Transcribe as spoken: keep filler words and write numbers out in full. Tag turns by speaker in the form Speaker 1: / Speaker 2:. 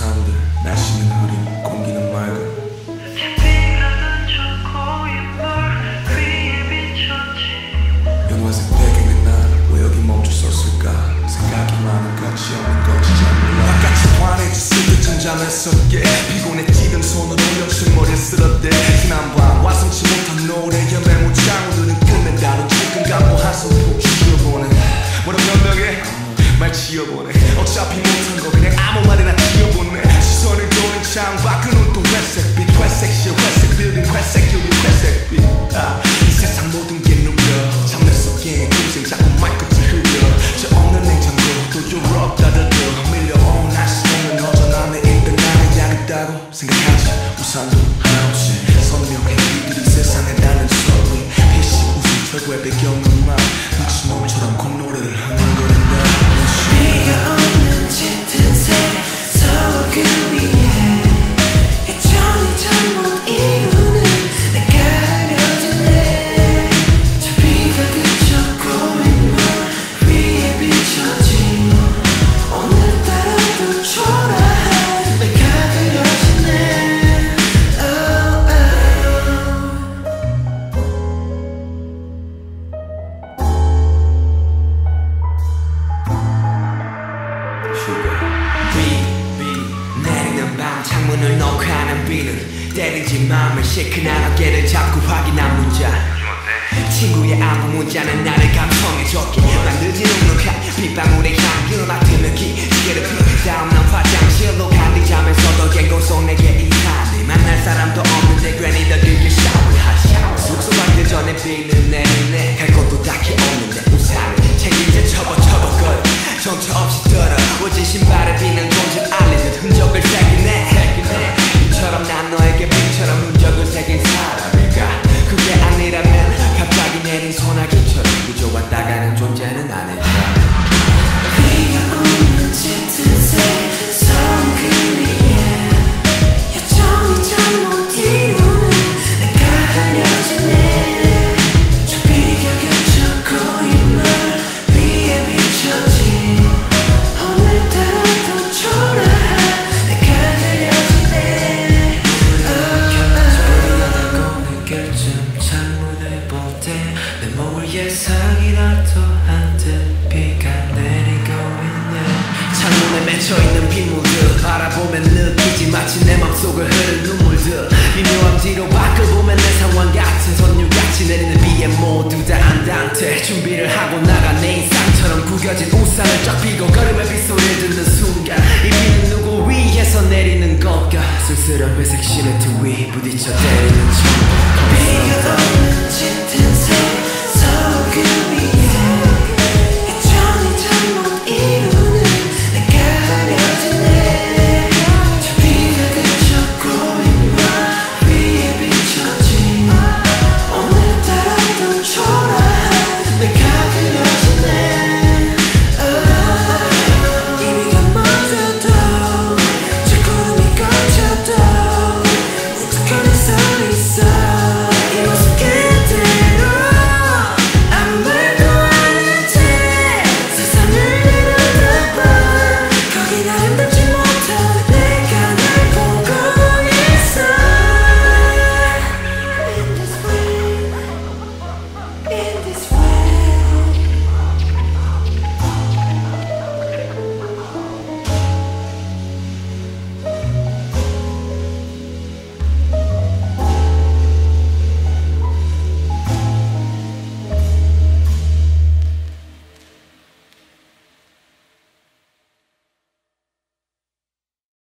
Speaker 1: 사람들, 날씨는 흐린, 공기는 맑아. 연화색 배경의 날 왜 여기 멈춰섰을까. 생각이 많은 가치 없는 건지 잘 몰라. 바깥이 환해졌을 때쯤 잠했었게. 피곤해지던 손으로 연출머리를 쓸었대. 지난밤 와성치 못한 노래에 메모장들은 끝낸다는 지금 감고 한숨 푹 쉬어보네. 뭐라 변명해 말 지어보네. 어차피 못한 거 그냥 아무 말이나 지어보네. 시선을 돌린 창밖은 온통 회색빛. 회색실 회색 빌딩 회색 유리 회색빛. 아, 이 세상 모든 게 누려. 잠내 속에 인생 자꾸 말끝이 흘려. 저 없는 냉장고 또 유럽 따르르 밀려온 날씨는 허전함에 일단 나는 약있다고 생각하지. 우산도 하나 없이 선명해 이들이 세상에 나는 소리. 피씨 웃음 최고의 배경음악. 미친놈처럼 콧노래를 흥얼거린다.
Speaker 2: 비가 오는 짙은 새 서울 위에 여전히 잠못 이루는 내가 그려지네. 저 비가 그쳐 고인 물 위에 비춰진 오늘따라 또 초라한 내가 그려지네. oh,
Speaker 3: 비, 비 내리는 밤 창문을 놓고 하는 비는 때리지 마음을 시큰한 어깨를 잡고 확인한 문자. 친구의 안부 문자는 나를 감성해줬기에 만들지 눅눅한 빗방울의 향기 맡으며 기지개를 피. 다음 난 화장실로 간디자면서도 갱고 속 내게 이상해. 만날 사람도 없는데 괜히 더 길게 샤워를 하샤. 숙소 가기 전에 비는 내리네. 갈 곳도 딱히 없는데 우산을 챙긴 채 쳐버 쳐버거려. 정처 없이 더러워진 신발에 비는 공을 알리듯 흔적을 새기네. 이처럼 난 너에게 빛처럼 흔적을 새긴 사람일까. 그게 아니라면 갑자기 내린 소나기처럼 그저 왔다 가는 존재는 아닐까.
Speaker 2: 비가 오는 짙은 새 서울 위에 여전히 잠 못 이루는 내가 그려지네. 저 비가 그쳐 고인 물 위에 비춰진 오늘따라 또 초라한 내가 그려지네. 소리가 나고 결점 창문을 볼 때 내 몸을 예상이라도 한듯 비가 내리고 있네.
Speaker 3: 창문에 맺혀있는 빗물들 바라보면 느끼지 마치 내 맘속을 흐른 눈물들. 미묘한 뒤로 밖을 보면 내 상황 같은 선율같이 내리는 비에 모두 다 안단테. 준비를 하고 나간 내 인상처럼 구겨진 우산을 쫙 펴고 걸음의 빗소리를 듣는 순간 이 비는 누구 위에서 내리는 걸까. 쓸쓸한 회색 시멘트 위 부딪혀 때리는 청.
Speaker 2: 비가